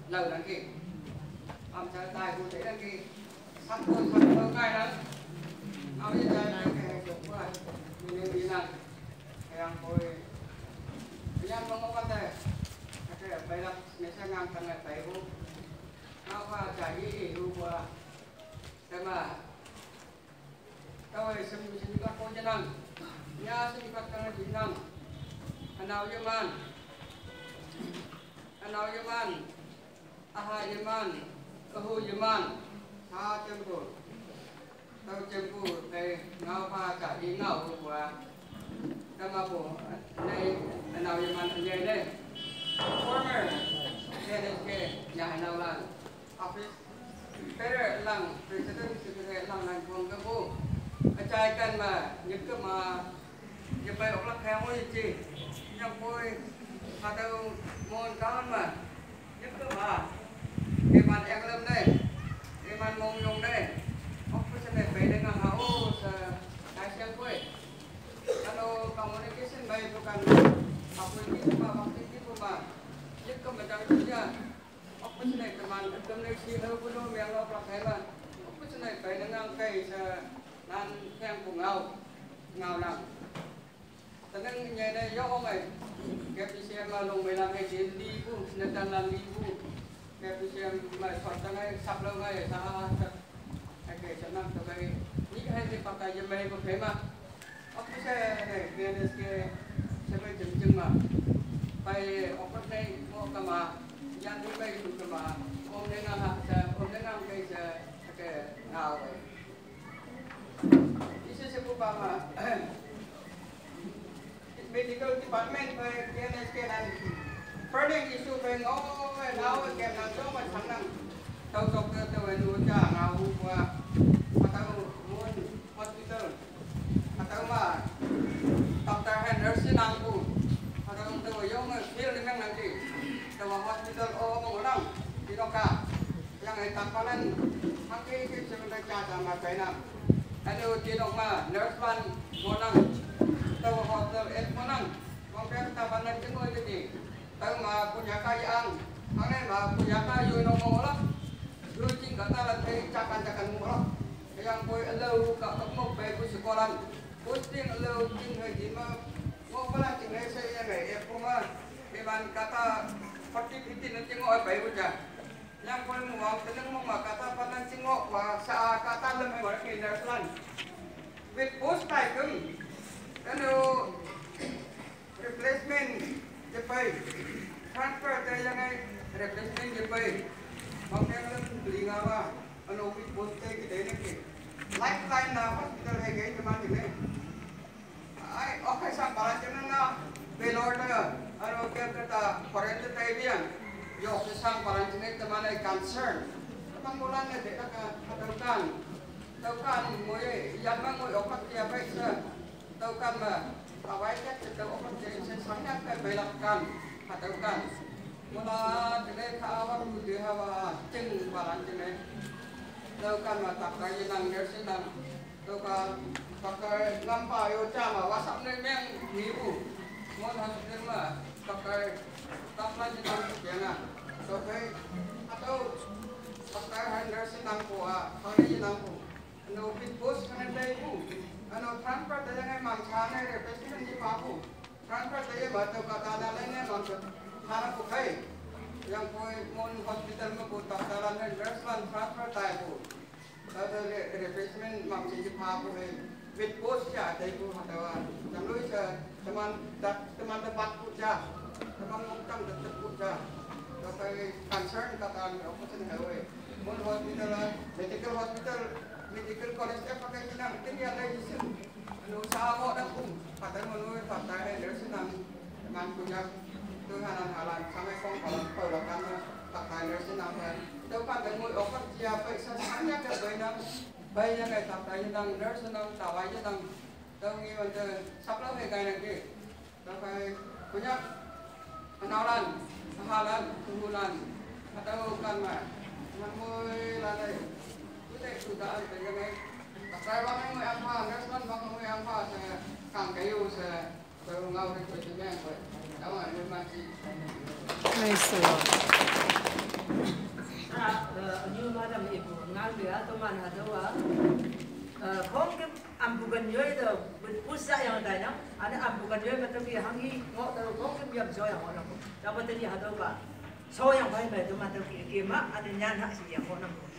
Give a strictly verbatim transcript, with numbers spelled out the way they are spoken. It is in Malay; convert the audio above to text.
lâu lắm kì làm cho tài cụ thể là kì sắp thôi sắp lâu ngay đó ao đi chơi cái cái chụp qua mình đi làm yang boy yang mau kata kata baiklah mesra ngang tengah baik bu apa jadi itu gua sama kau sem sem juga kau jenang nya sem juga kau jenang anau jaman anau jaman aha jaman kahu jaman ha tempo tao tempo đây ngau pha jadi ngau gua sama bu đây anau jaman anh đây former N S K nhà anau là office better lang president secretary lang lang kong kabu acai kan ma nyek ma je pai ok lak khang oi chi nyang poi atau mon kawan ma nyek ma ke man yang lem dai ke man mong yong dai ok pesen dai pai dengan hao sa dai siang poi kalau communication baik bukan apa ini ma waktu itu ma nyek ke macam kerja apa senai teman teman si hal pun yang lo pakai lah apa senai pai dengan kai sa nan yang pun ngau ngau lang tenang nyai dai yo ong ai ke pisiam ma long mai lang ai din di bu netan lang di bu ke pisiam ma sot tang ai sap lo ngai sa ai ke senang to kai ni hai di pakai je mai ko kai ma apa se nei ke des ke se pai jeng jeng ma pai opat nei mo ka ma yang di pai ku ka ma om dengan ha sa om dengan kai sa ke ngau ai This is a Obama medical department by N S K and burning issue going on and now again and so much Phamna tàu tàu tàu về nuôi cha ngào qua atau muốn hospital atau mà doctor hay nurse nang pun atau tàu yang feel dengan nanti tàu hospital oh mengulang di doka yang itu tampalan makin kita sudah cara macam mana Anyu di rumah nurse one monang, tahu hotel es monang, mungkin tawanan cengoi lagi, tahu mah punya kayaan, mana mah punya kayu nongol lah, dulu cing kata lantai cakan-cakan murah, yang boy elu kat kamu baik sekolah, posting elu cing lagi mah, mau pernah cing lagi saya lagi, ya pun memang kata seperti itu nanti ngoi baik saja. Yang pun mau tenang mau kata pandang cingok wah sa kata lem orang Indonesia with post item kanu replacement jepai transfer dari yang replacement jepai makanya lem beli ngawa anu with post kita ini ke lifeline na hospital hai gay cuma ini ai oke sampai jangan na belor na anu kata foreign Thailand yo kesang parang jenis teman ay concern teman bulan na deka kataukan taukan mo ye yan mang mo opat kaya baik sa taukan ma awai kat tau opat kaya sa sangat kay belakan kataukan mula jenis kaawat budi hawa ceng parang jenis taukan ma tak kaya nang nurse nang taukan pakai lampa yo cama wasap ni meng nibu mo hospital ma pakai taplan jenis jangan okay atau pakai handler senang kuah hari senang ku anu fit post kan ada ibu anu transfer tanya ngai mangsa ngai replacement di papu transfer tanya batu kata lainnya mangsa harap ku kai yang koi mon hospital me ku tak dalam handler lan transfer tanya ku ada replacement mangsa di papu hai fit post ya ada ibu atau jangan teman teman tempat ku ja teman mungkam tetap ku ja Tapi concern kata apa sih hewe, mon hospital, medical hospital, medical college eh pakai senang, ini ada di sini. Anu sama dah pun, kata menurut kata hewe senang, dengan punya Tuhan halan, sampai kong kalau perlakuan kata hewe senang kan. Tahu kan dengan obat siapa sesanya ke bayang, bayang kayak kata senang, nurse senang, tawai senang, tahu ni macam sablah kayak nanti, tapi punya kenalan. Halan, tunggulan, atau kan mah, namun lalai, kita sudah ada yang saya bang mau apa, nurseman bang mau apa, saya kang kayu saya baru ngau di kerjanya, tahu nggak masih. Nice one. kami ibu ngal dia tu mana tu ah không cái ambukan yo itu pusat yang ada ada ambukan yo macam dia hangi ngok tu không cái biam so yang orang dapat dia ada ba so yang baik baik tu macam kima ada nyan hak si yang orang